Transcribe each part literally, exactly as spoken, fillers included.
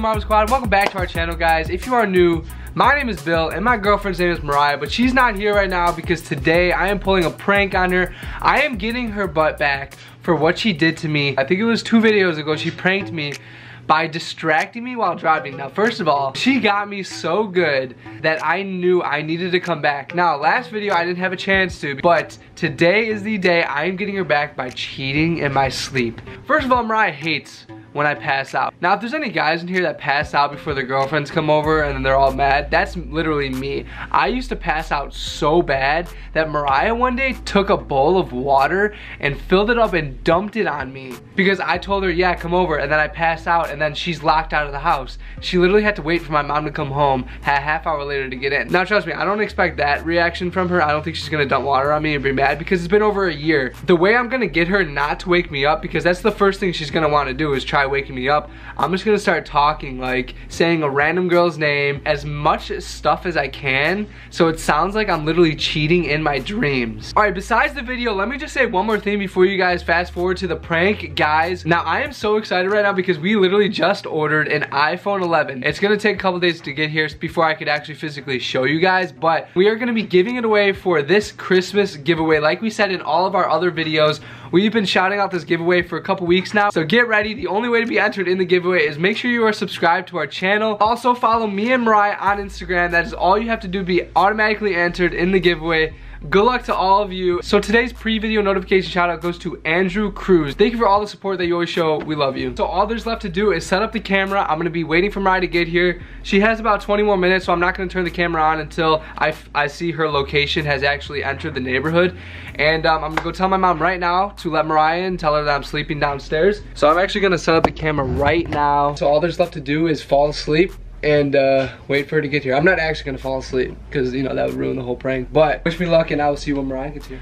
Marvel Squad? Welcome back to our channel, guys. If you are new, my name is Bill and my girlfriend's name is Mariah, but she's not here right now because today I am pulling a prank on her. I am getting her butt back for what she did to me. I think it was two videos ago. She pranked me by distracting me while driving. Now, first of all, she got me so good that I knew I needed to come back. Now, last video I didn't have a chance to, but today is the day I am getting her back by cheating in my sleep. First of all, Mariah hates when I pass out. Now, if there's any guys in here that pass out before their girlfriends come over and then they're all mad, that's literally me. I used to pass out so bad that Mariah one day took a bowl of water and filled it up and dumped it on me because I told her, yeah, come over, and then I passed out and then she's locked out of the house. She literally had to wait for my mom to come home a half hour later to get in. Now, trust me, I don't expect that reaction from her. I don't think she's gonna dump water on me and be mad because it's been over a year. The way I'm gonna get her not to wake me up, because that's the first thing she's gonna wanna do is try waking me up, I'm just gonna start talking, like saying a random girl's name, as much stuff as I can, so it sounds like I'm literally cheating in my dreams. All right, besides the video, let me just say one more thing before you guys fast forward to the prank, guys. Now, I am so excited right now because we literally just ordered an iPhone eleven. It's gonna take a couple days to get here before I could actually physically show you guys, but we are gonna be giving it away for this Christmas giveaway. Like we said in all of our other videos, we've been shouting out this giveaway for a couple weeks now, so get ready. The only way to be entered in the giveaway is make sure you are subscribed to our channel. Also, follow me and Mariah on Instagram. That is all you have to do to be automatically entered in the giveaway. Good luck to all of you. So today's pre-video notification shout out goes to Andrew Cruz. Thank you for all the support that you always show. We love you. So all there's left to do is set up the camera. I'm gonna be waiting for Mariah to get here. She has about twenty more minutes, so I'm not gonna turn the camera on until I, I see her location has actually entered the neighborhood. And um, I'm gonna go tell my mom right now to let Mariah in, tell her that I'm sleeping downstairs. So I'm actually gonna set up the camera right now. So all there's left to do is fall asleep and uh, wait for her to get here. I'm not actually gonna fall asleep because, you know, that would ruin the whole prank. But wish me luck and I will see you when Mariah gets here.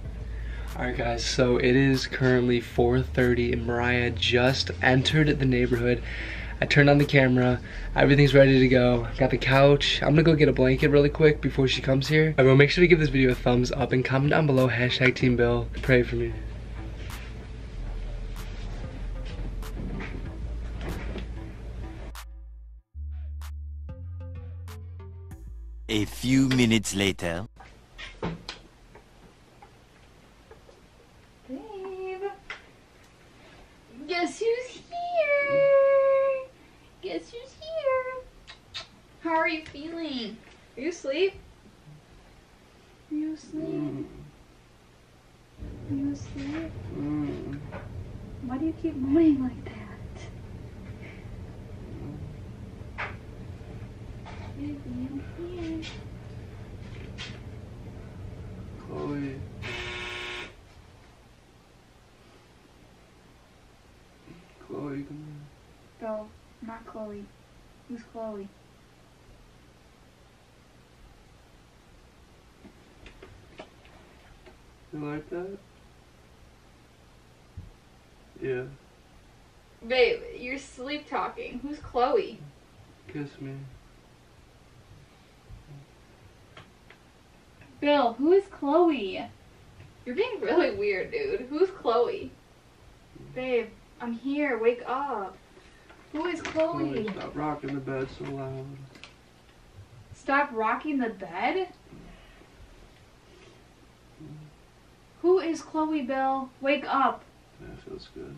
Alright guys, so it is currently four thirty and Mariah just entered the neighborhood. I turned on the camera, everything's ready to go. Got the couch. I'm gonna go get a blanket really quick before she comes here. Everyone, make sure to give this video a thumbs up and comment down below, hashtag Team Bill. Pray for me. A few minutes later. Babe, guess who's here? Guess who's here? How are you feeling? Are you asleep? Are you asleep? Mm. Are you asleep? Mm. Why do you keep moaning like that? Baby, I'm here. Chloe. Chloe, come here. Go, not Chloe. Who's Chloe? You like that? Yeah. Babe, you're sleep talking. Who's Chloe? Kiss me. Bill, who is Chloe? You're being really weird, dude. Who's Chloe? Babe, I'm here. Wake up. Who is Chloe? Chloe, stop rocking the bed so loud. Stop rocking the bed? Who is Chloe, Bill? Wake up. That feels good.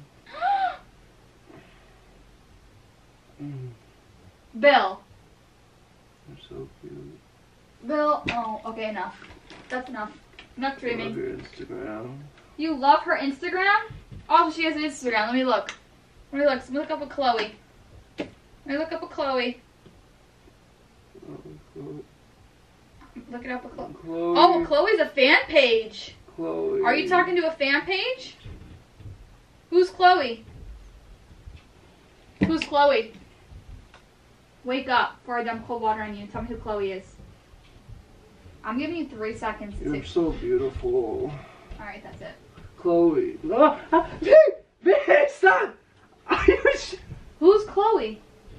Mm, Bill. you're so cute. Bill. Oh, okay, enough. That's enough. Enough I love dreaming. your Instagram. You love her Instagram? Oh, she has an Instagram. Let me look. Let me look. Let me look up a Chloe. Let me look up a Chloe. Oh, Chloe. Look it up a Chloe. Chloe. Oh, Chloe's a fan page. Chloe. Are you talking to a fan page? Who's Chloe? Who's Chloe? Wake up before I dump cold water on you and tell me who Chloe is. I'm giving you three seconds to. You're so beautiful. Alright, that's it. Chloe. Oh, ah, babe, babe, stop! Are you sh Who's Chloe?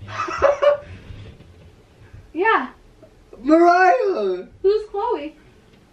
Yeah. Mariah! Who's Chloe?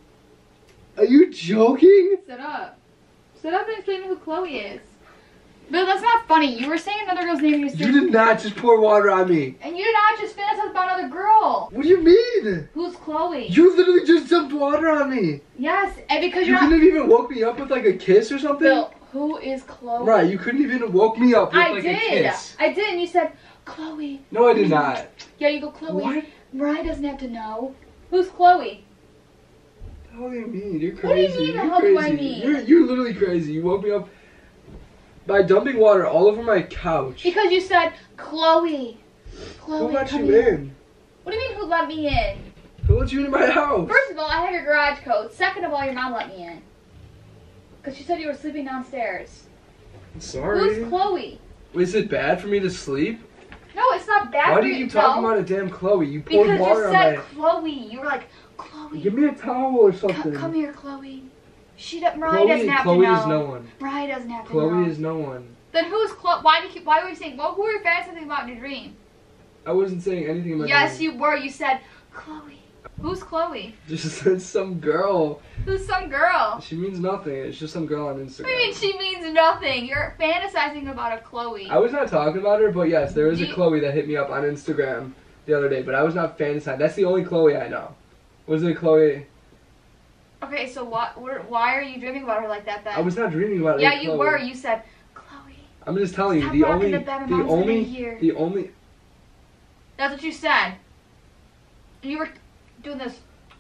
Are you joking? Sit up. Sit up and explain who Chloe is. Bill, that's not funny. You were saying another girl's name. And you, said, You did not just pour water on me. And you did not just fantasize about another girl. What do you mean? Who's Chloe? You literally just dumped water on me. Yes, and because You you're not. couldn't even woke me up with like a kiss or something? Bill, who is Chloe? Right, you couldn't even woke me up with I like did. a kiss. I did, and you said, Chloe. No, I did not. Yeah, you go, Chloe. What? Mariah doesn't have to know. Who's Chloe? What do you mean? You're What do you crazy. mean, You're how crazy. do I mean? You're, you're literally crazy. You woke me up by dumping water all over my couch. Because you said, Chloe. Chloe, Who let come you here. in? What do you mean, who let me in? Who let you into my house? First of all, I have your garage code. Second of all, your mom let me in. Because she said you were sleeping downstairs. Sorry. Who's Chloe? Is it bad for me to sleep? No, it's not bad Why for do you. you keep talking no. about a damn Chloe? You poured Because water you on said my... Chloe. You were like, Chloe. Give me a towel or Come, something. come here, Chloe. She doesn't. Mariah Chloe, doesn't have Chloe to know. is no one. Mariah doesn't have to Chloe know. is no one. Then who's Chloe? Why do you keep? Why were you saying? Well, who were you fantasizing about in your dream? I wasn't saying anything about Yes, that. you were. You said, Chloe. Who's Chloe? Just said some girl. Who's some girl? She means nothing. It's just some girl on Instagram. What do you mean she means nothing? You're fantasizing about a Chloe. I was not talking about her, but yes, there was Do a you- Chloe that hit me up on Instagram the other day, but I was not fantasizing. That's the only Chloe I know. Was it Chloe? Okay, so what? where- Why are you dreaming about her like that then? I was not dreaming about it. Yeah, Chloe. you were. You said, Chloe. I'm just telling you, Stop the rocking only, the bed, my the mom's gonna only, hear. the only. That's what you said. You were doing this.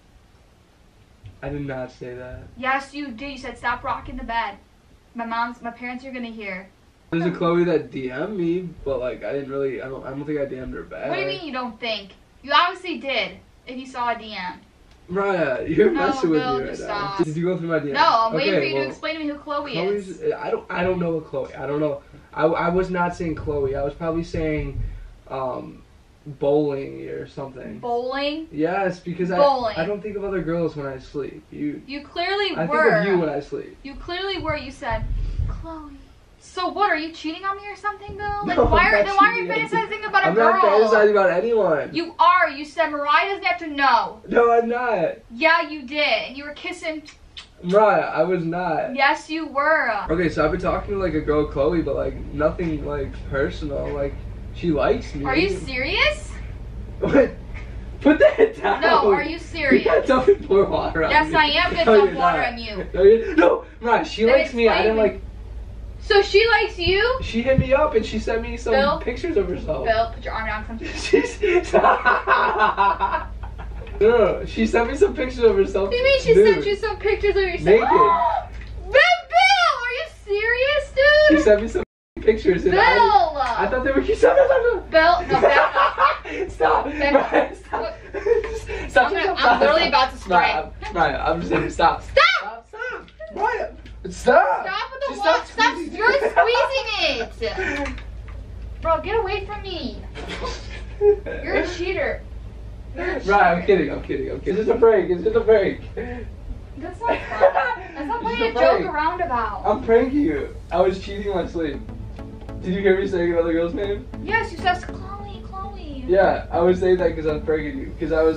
I did not say that. Yes, you did. You said, stop rocking the bed. My mom's, my parents are gonna hear. There's a Chloe that D M'd me, but like I didn't really. I don't. I don't think I D M'd her back. What do you mean you don't think? You obviously did. If you saw a D M. Mariah, you're No, messing with Bill, me right just now. stop. Did you go through my D Ms? No, I'm waiting Okay, for you well, to explain to me who Chloe Chloe's, is. I don't. I don't know what Chloe. I don't know. I, I was not saying Chloe. I was probably saying, um, bowling or something. Bowling? Yes, because Bowling. I I don't think of other girls when I sleep. You. You clearly I were. think of you when I sleep. You clearly were. You said, Chloe. So what? Are you cheating on me or something, Bill? Like No, why I'm are not then why are you cheating. fantasizing about a I'm girl? not fantasizing about anyone. You are. You said Mariah doesn't have to know. No, I'm not. Yeah, you did. And you were kissing. Mariah, I was not. Yes, you were. Okay, so I've been talking to like a girl, Chloe, but like nothing like personal. Like she likes me. Are you serious? What? Put that down. No, are you You serious? can't tell me pour water on Yes, me. I am gonna No, dump you're water not. on you. No, you no, Mariah, she Then likes me. I didn't explain like. So she likes you? She hit me up and she sent me some Bill? pictures of herself. Bill, put your arm down. Come She's. no, no, no, she sent me some pictures of herself. What do you mean she Dude, sent you some pictures of yourself? Naked. Bill, Bill, are you serious, She dude? sent me some pictures. And Bill! I, I thought they were cute. Stop, stop, stop, Bill, no, Bill. stop. Bill. Mariah, stop. Stop, I'm, gonna, stop, I'm stop, literally stop. about to spray. Mariah, I'm, Mariah, I'm just saying, stop. Stop! Stop, stop. Mariah, stop. Stop with the Just wall. Stop. squeezing. You're squeezing it. Bro, get away from me. You're a cheater. You're a cheater. Right, I'm kidding, I'm kidding, I'm kidding. It's just a prank, it's just a prank. That's not fun. That's not It's funny a to joke prank. around about. I'm pranking you. I was cheating in my sleep. Did you hear me saying another girl's name? Yes, you said Chloe, Chloe. Yeah, I was saying that because I was pranking you. Because I was.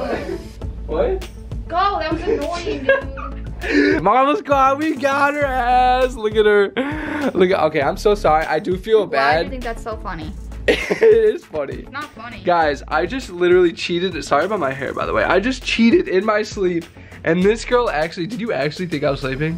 What? Go, that was annoying, dude. Mama's gone. We got her ass. Look at her. Look at. Okay, I'm so sorry. I do feel Why do you bad. think that's so funny? It is funny. It's not funny. Guys, I just literally cheated. Sorry about my hair, by the way. I just cheated in my sleep. And this girl actually, did you actually think I was sleeping?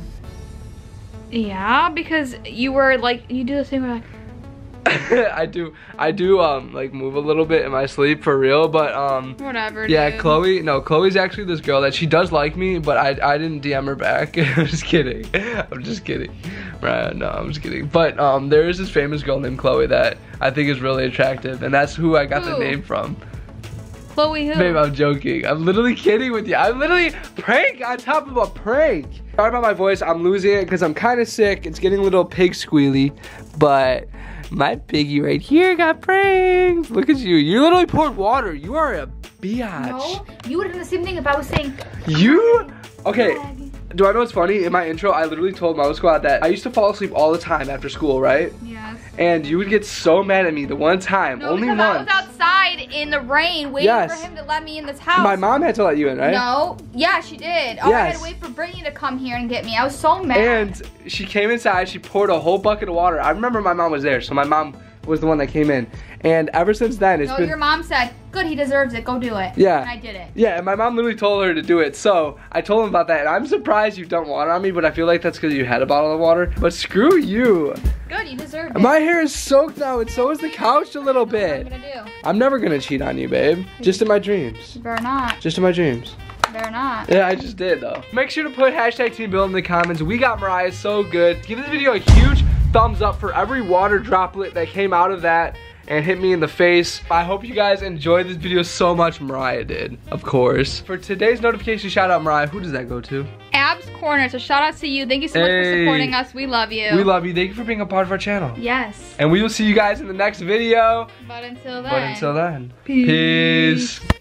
Yeah, because you were like, you do this thing where like, I do, I do, um, like move a little bit in my sleep for real, but, um, whatever, yeah, dude. Chloe, no, Chloe's actually this girl that she does like me, but I, I didn't D M her back. I'm just kidding. I'm just kidding. Right, no, I'm just kidding. But, um, there is this famous girl named Chloe that I think is really attractive, and that's who I got Who? the name from. Chloe who? Babe, I'm joking. I'm literally kidding with you. I'm literally prank on top of a prank. Sorry about my voice. I'm losing it because I'm kind of sick. It's getting a little pig squealy. But my piggy right here got pranked. Look at you. You literally poured water. You are a biatch. No, you would have done the same thing if I was saying. You? Okay. Do I know what's funny? In my intro, I literally told Mama Squad that I used to fall asleep all the time after school, right? Yes. And you would get so mad at me the one time, No, only because once. I was outside in the rain waiting Yes. for him to let me in this house. My mom had to let you in, right? No. Yeah, she did. Oh, I had Yes. to wait for Brittany to come here and get me. I was so mad. And she came inside, she poured a whole bucket of water. I remember my mom was there, so my mom was the one that came in. And ever since then, it's no, been... your mom said, good, he deserves it. Go do it. Yeah. And I did it. Yeah, and my mom literally told her to do it. So I told him about that. And I'm surprised you dumped water on me, but I feel like that's because you had a bottle of water. But screw you. Good, you deserve it. My hair is soaked now, and so is the couch a little What am I bit. gonna do? I'm never gonna cheat on you, babe. Just in my dreams. You better not. Just in my dreams. You better not. Yeah, I just did though. Make sure to put hashtag Team Bill in the comments. We got Mariah so good. Give this video a huge thumbs up for every water droplet that came out of that and hit me in the face. I hope you guys enjoyed this video so much. Mariah did, of course. For today's notification shout out, Mariah, who does that go to? Abs Corner, so shout out to you. Thank you so much Hey. for supporting us. We love you. We love you. Thank you for being a part of our channel. Yes. And we will see you guys in the next video. But until then. But until then, peace. peace.